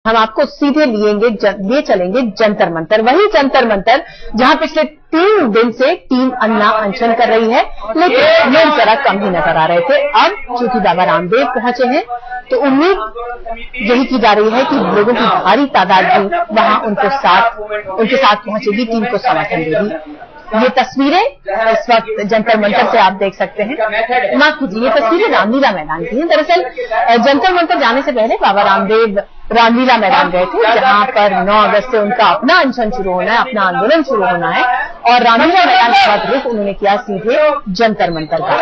हम आपको सीधे ले चलेंगे जंतर मंतर, वही जंतर मंतर जहां पिछले 3 दिन से टीम अन्ना अनशन कर रही है, लेकिन लोग जरा कम ही नजर आ रहे थे। अब चूंकि बाबा रामदेव पहुंचे हैं तो उम्मीद यही की जा रही है कि लोगों की भारी तादाद भी वहां उनके साथ पहुंचेगी, टीम को समर्थन देगी। ये तस्वीरें इस वक्त जंतर मंतर से आप देख सकते हैं। माफ कीजिए, ये तस्वीरें रामलीला मैदान की हैं। दरअसल जंतर मंतर जाने से पहले बाबा रामदेव रामलीला मैदान गए थे, जहां पर 9 अगस्त से उनका अपना अनशन शुरू होना है, अपना आंदोलन शुरू होना है, और रामलीला मैदान के बाद रुख उन्होंने किया सीधे जंतर मंतर का।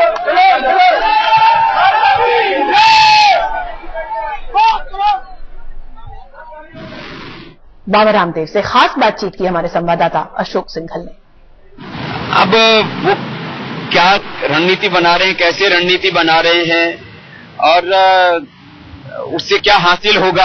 बाबा रामदेव से खास बातचीत की हमारे संवाददाता अशोक सिंघल ने। अब वो क्या रणनीति बना रहे हैं, कैसे रणनीति बना रहे हैं, और उससे क्या हासिल होगा,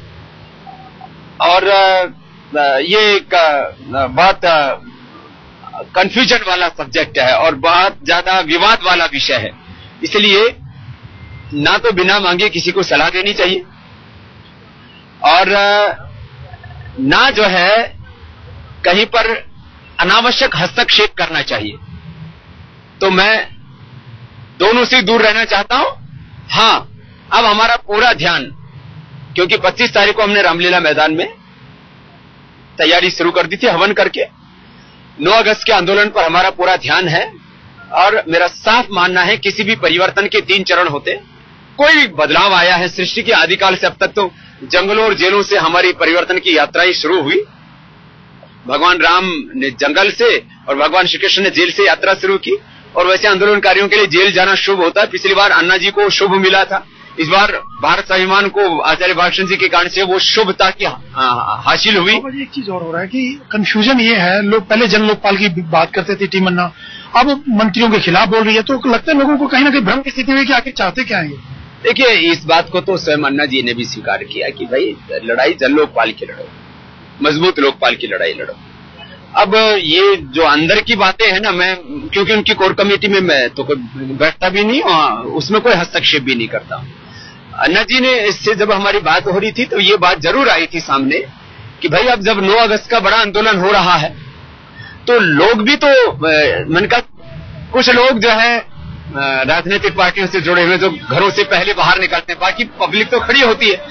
और ये एक बहुत कंफ्यूजन वाला सब्जेक्ट है और बहुत ज्यादा विवाद वाला विषय है। इसलिए ना तो बिना मांगे किसी को सलाह देनी चाहिए, और ना जो है कहीं पर अनावश्यक हस्तक्षेप करना चाहिए। तो मैं दोनों से दूर रहना चाहता हूं। हां, अब हमारा पूरा ध्यान, क्योंकि 25 तारीख को हमने रामलीला मैदान में तैयारी शुरू कर दी थी हवन करके, 9 अगस्त के आंदोलन पर हमारा पूरा ध्यान है, और मेरा साफ मानना है किसी भी परिवर्तन के 3 चरण होते। कोई भी बदलाव आया है सृष्टि के आदिकाल से, अब तक तो जंगलों और जेलों से हमारी परिवर्तन की यात्रा ही शुरू हुई। भगवान राम ने जंगल से और भगवान श्री कृष्ण ने जेल से यात्रा शुरू की, और वैसे आंदोलनकारियों के लिए जेल जाना शुभ होता है। पिछली बार अन्ना जी को शुभ मिला था, इस बार भारत स्वाभिमान को आचार्य भाषण जी के कारण से वो शुभता की हासिल हुई। एक चीज और हो रहा है कि कंफ्यूजन ये है, लोग पहले जन लोकपाल की बात करते थे टीम अन्ना, अब मंत्रियों के खिलाफ बोल रही है, तो लगता है लोगों को कहीं ना कहीं भ्रम की स्थिति में कि आखिर चाहते क्या है। देखिए, इस बात को तो स्वयं अन्ना जी ने भी स्वीकार किया कि भाई लड़ाई जन लोकपाल की लड़ो, मजबूत लोकपाल की लड़ाई लड़ो। अब ये जो अंदर की बातें हैं ना, मैं क्योंकि उनकी कोर कमेटी में मैं तो बैठता भी नहीं और उसमें कोई हस्तक्षेप भी नहीं करता। अन्ना जी ने इससे जब हमारी बात हो रही थी तो ये बात जरूर आई थी सामने कि भाई अब जब 9 अगस्त का बड़ा आंदोलन हो रहा है तो लोग भी तो, मन का कुछ लोग जो है राजनीतिक पार्टियों से जुड़े हुए जो घरों से पहले बाहर निकलते हैं, बाकी पब्लिक तो खड़ी होती है,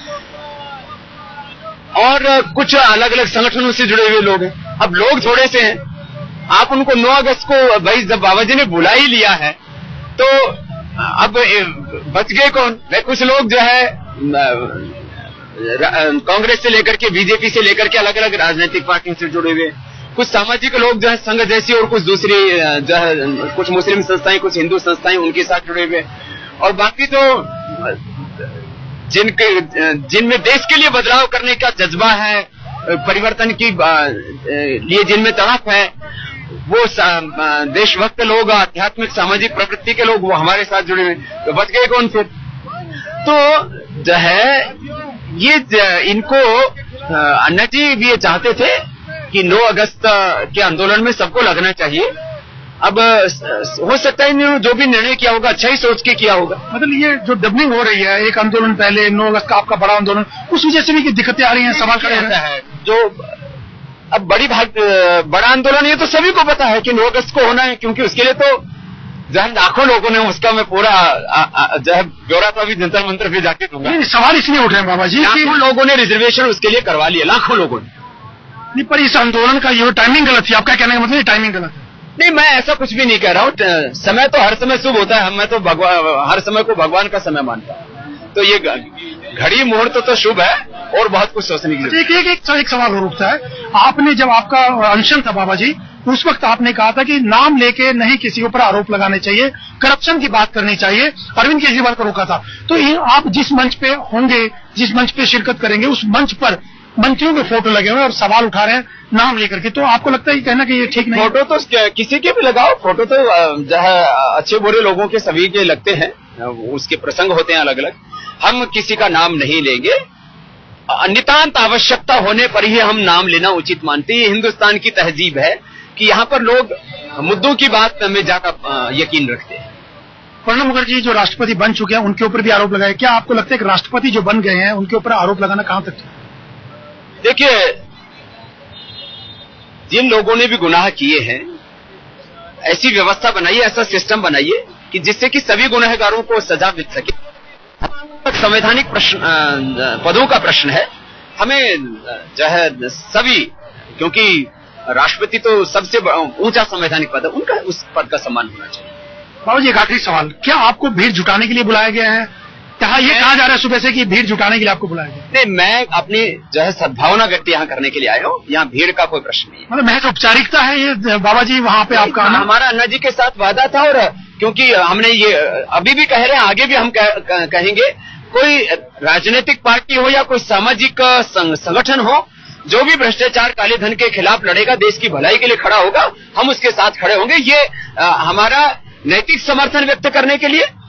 और कुछ अलग अलग संगठनों से जुड़े हुए लोग हैं। अब लोग थोड़े से हैं, आप उनको 9 अगस्त को भाई जब बाबा जी ने बुला ही लिया है तो अब बच गए कौन? वे कुछ लोग जो है कांग्रेस से लेकर के बीजेपी से लेकर के अलग अलग राजनीतिक पार्टियों से जुड़े हुए, कुछ सामाजिक लोग जो है संघ जैसी, और कुछ दूसरी जो है कुछ मुस्लिम संस्थाएं, कुछ हिंदू संस्थाएं उनके साथ जुड़े हुए, और बाकी तो जिनमें देश के लिए बदलाव करने का जज्बा है, परिवर्तन की लिए जिनमें तड़प है, वो देशभक्त लोग, आध्यात्मिक सामाजिक प्रवृत्ति के लोग, वो हमारे साथ जुड़े हुए, तो बच गए कौन फिर? तो जो है ये इनको अन्ना जी भी ये चाहते थे कि 9 अगस्त के आंदोलन में सबको लगना चाहिए। अब हो सकता है जो भी निर्णय किया होगा अच्छा ही सोच के किया होगा। मतलब ये जो डबलिंग हो रही है, एक आंदोलन पहले 9 अगस्त का आपका बड़ा आंदोलन, उस वजह से भी दिक्कतें आ रही हैं, सवाल खड़े रहता है। जो अब बड़ा आंदोलन ये तो सभी को पता है कि 9 अगस्त को होना है, क्योंकि उसके लिए तो जहाँ लाखों लोगों ने, उसका मैं पूरा जो है ब्यौरा तो अभी जंतर मंतर पे जाके दूंगा। सवाल इसलिए उठ रहे हैं बाबा जी, लाखों लोगों ने रिजर्वेशन उसके लिए करवा लिया, लाखों लोगों ने। नहीं, पर इस आंदोलन का ये टाइमिंग गलत थी, आपका कहने का मतलब टाइमिंग गलत है? नहीं, मैं ऐसा कुछ भी नहीं कह रहा हूँ। समय तो हर समय शुभ होता है, मैं तो हर समय को भगवान का समय मानता हूँ, तो ये घड़ी मुहूर्त तो शुभ है और बहुत कुछ सोचने की एक सवाल और उठता है। आपने जब आपका अनशन था बाबा जी, उस वक्त आपने कहा था कि नाम लेके नहीं किसी के ऊपर आरोप लगाने चाहिए, करप्शन की बात करनी चाहिए, अरविंद केजरीवाल को रोका था। तो आप जिस मंच पे होंगे, जिस मंच पे शिरकत करेंगे, उस मंच पर मंत्रियों के फोटो लगे हुए और सवाल उठा रहे हैं नाम लेकर के, तो आपको लगता है कि कहना कि ये ठीक नहीं? फोटो तो किसी के भी लगाओ, फोटो तो जो है अच्छे बुरे लोगों के सभी के लगते हैं, उसके प्रसंग होते हैं अलग अलग। हम किसी का नाम नहीं लेंगे, नितांत आवश्यकता होने पर ही हम नाम लेना उचित मानते हैं। ये हिंदुस्तान की तहजीब है कि यहाँ पर लोग मुद्दों की बात में ज्यादा यकीन रखते हैं। प्रणब मुखर्जी जो राष्ट्रपति बन चुके हैं, उनके ऊपर भी आरोप लगाए। क्या आपको लगता है कि राष्ट्रपति जो बन गए हैं उनके ऊपर आरोप लगाना कहां तक? देखिए, जिन लोगों ने भी गुनाह किए हैं, ऐसी व्यवस्था बनाइए, ऐसा सिस्टम बनाइए कि जिससे कि सभी गुनहगारों को सजा मिल सके। संवैधानिक प्रश्न, पदों का प्रश्न है, हमें जो है सभी, क्योंकि राष्ट्रपति तो सबसे ऊंचा संवैधानिक पद है, उनका उस पद का सम्मान होना चाहिए। बाबा जी, एक आखिरी सवाल, क्या आपको भीड़ जुटाने के लिए बुलाया गया है? ये कहा जा रहा है सुबह से कि भीड़ जुटाने के लिए आपको बुलाया गया? नहीं, मैं अपनी जो है सद्भावना व्यक्त यहाँ करने के लिए आया हूँ। यहाँ भीड़ का कोई प्रश्न नहीं है। मतलब महज औपचारिकता है ये बाबा जी वहाँ पे आपका आना? हमारा अन्ना जी के साथ वादा था, और क्योंकि हमने ये अभी भी कह रहे हैं, आगे भी हम कहेंगे, कोई राजनीतिक पार्टी हो या कोई सामाजिक संगठन हो, जो भी भ्रष्टाचार, काले धन के खिलाफ लड़ेगा, देश की भलाई के लिए खड़ा होगा, हम उसके साथ खड़े होंगे। ये हमारा नैतिक समर्थन व्यक्त करने के लिए